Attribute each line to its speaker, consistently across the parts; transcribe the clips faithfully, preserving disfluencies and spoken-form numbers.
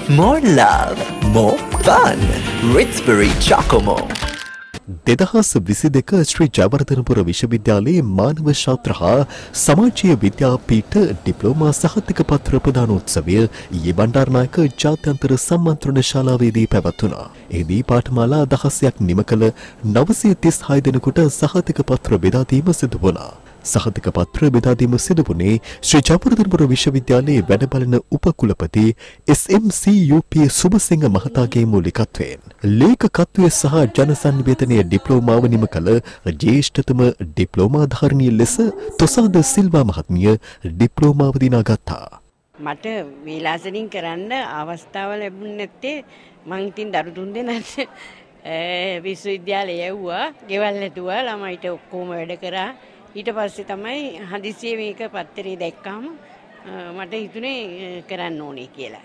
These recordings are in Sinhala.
Speaker 1: More love, more fun. Ritz-Berry Chocomo.
Speaker 2: දෙදහස් විසි දෙක ශ්‍රී ජයවර්ධනපුර විශ්වවිද්‍යාලයේ මානව ශාස්ත්‍ර හා සමාජීය විද්‍යාපීඨ ඩිප්ලෝමා සහතික පත්‍ර ප්‍රදානෝත්සවය ඊයේ බණ්ඩාරනායක ජාත්‍යන්තර සම්මන්ත්‍රණ ශාලාවේදී පැවැත්වුණා. එහිදී පාඨමාලා දහසක් නිම කළ නවසිය තිස් හය දෙනෙකුට සහතික පත්‍ර බෙදා දීම සිදු වුණා. සහතික පත්‍ර බෙදා දීම සිදු වුණේ ශ්‍රී ජයවර්ධනපුර විශ්වවිද්‍යාලයේ වැඩ බලන උපකුලපති S M C U P Subasinghe මහතාගේ මූලිකත්වයෙන් ලේකකත්වය සහ ජනසන්නිවේදනයේ ඩිප්ලෝමාව නිම කළ ජ්‍යෙෂ්ඨතම ඩිප්ලෝමාධාරිණිය ලෙස තොසාද සිල්වා මහත්මිය ඩිප්ලෝමාව දිනාගත්තා.
Speaker 3: මට විලාසනින් කරන්න අවස්ථාව ලැබුණ නැත්තේ මං ඉතින් දරු තුන් දෙනාට විශ්වවිද්‍යාලය යවුවා, ගෙවල් නැතුවා, ළමයිට ඔක්කොම වැඩ කරා. ඊට පස්සේ තමයි හදිසියේ මේක පත්තරේ දැක්කම මට හිතුනේ කරන්න ඕනේ කියලා.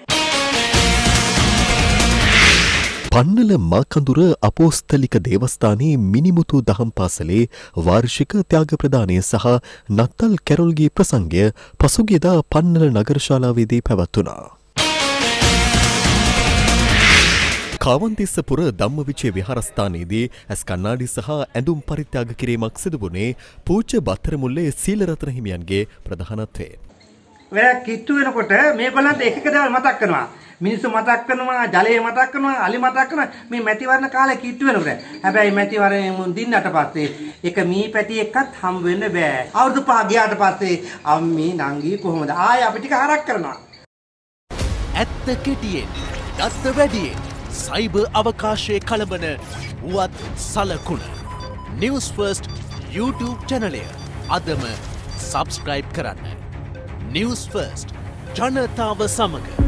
Speaker 2: පන්නල මාකඳුර අපෝස්තලික දේවස්ථානයේ මිනිමුතු දහම් පාසලේ වාර්ෂික ත්‍යාග ප්‍රදානය සහ නත්තල් කැරොල්ගේ ප්‍රසංගය පසුගියදා පන්නල නගරශාලාවේදී පැවැත්වුණා. කාවන්තිස්සපුර ධම්මවිචය විහාරස්ථානයේදී ඇස් කණ්ණාඩි සහ ඇඳුම් පරිත්‍යාග කිරීමක් සිදු වුණේ පූජ්‍ය බත්තරමුල්ලේ සීලරත්න හිමියන්ගේ ප්‍රධානත්වයෙන්.
Speaker 4: වැඩ කිට්ටු වෙනකොට මේගොල්ලන්ට එක එක දේවල් මතක් කරනවා. මිනිස්සු මතක් කරනවා, ජලය මතක් කරනවා, අලි මතක් කරනවා. මේ මැතිවරණ කාලේ කිට්ටු වෙනකොට. හැබැයි මැතිවරණය මුන් දින්නට පස්සේ එක මී පැටි එක්කත් හම් වෙන්න බෑ. අවුරුදු පහ ගියාට පස්සේ අම්මී නංගී කොහොමද? ආයෙ අපි ටික හරක් කරනවා.
Speaker 5: ඇත්ත කෙටියෙන්, දත්ත වැඩියෙන් සයිබර් අවකාශයේ කලබන වුවත් සලකුණ. නිවුස් ෆර්ස්ට් YouTube චැනලය අදම සබ්ස්ක්‍රයිබ් කරන්න. නිවුස් ෆර්ස්ට් ජනතාව සමග.